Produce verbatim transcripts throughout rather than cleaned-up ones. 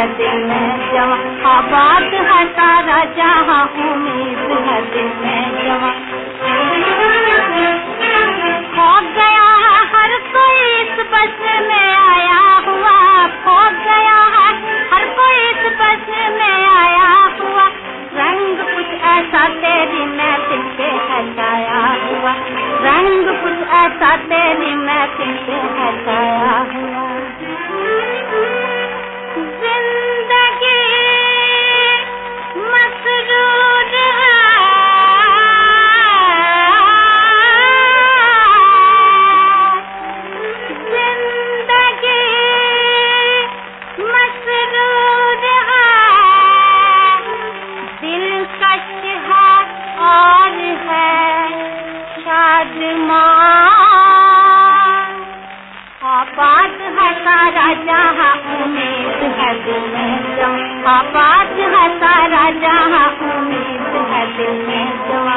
है दिल में जवां, आबाद है सारा जहां, उम्मीद है दिल में जवां। खो गया है हर कोई इस बस में आया हुआ, खो गया है हर कोई इस बस में आया हुआ, रंग कुछ ऐसा तेरी महफिल पे है छाया हुआ, रंग कुछ ऐसा तेरी महफिल पे है छाया हुआ। जिंदगी मसरूर है, जिंदगी मसरूर है, दिलकश है और है शादमान, आबाद है सारा जहां, उम्मीद है दिल में जवां, आबाद है सारा जहां, उम्मीद है दिल में जवां।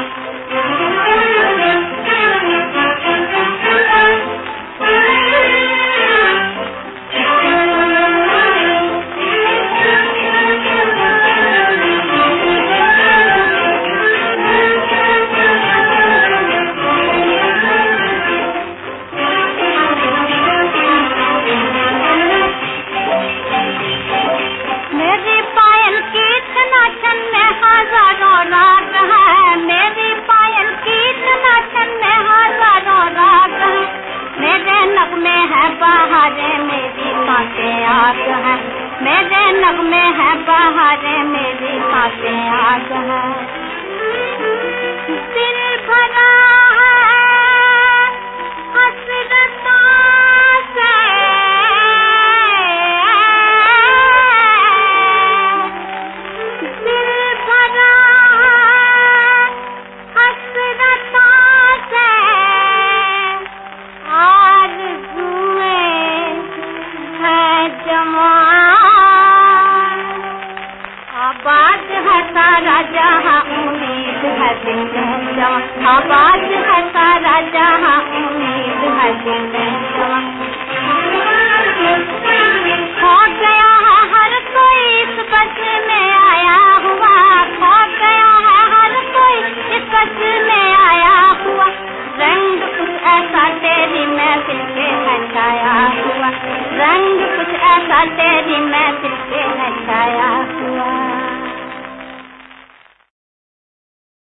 मेरी पायल की छनाछन में हजारों राग है, मेरी पायल की छनाछन में हजारों राग है, मेरे नगमे है बहारे मेरी सांसें आग है, मेरे नगमे है बहारे मेरी सांसें आग है। दिल भरा है हसरतों से, दिल भरा है हसरतों से, आरज़ुएं हैं जवान, आबाद है सारा जहां, उम्मीद है दिल में जवां, आबाद है सारा जहां, उम्मीद है दिल में जवां। खो गया है हर कोई इस बस में आया हुआ, खो गया है हर कोई इस बस में आया हुआ, रंग कुछ ऐसा तेरी महफिल पे है छाया हुआ, रंग कुछ ऐसा तेरी महफिल पे है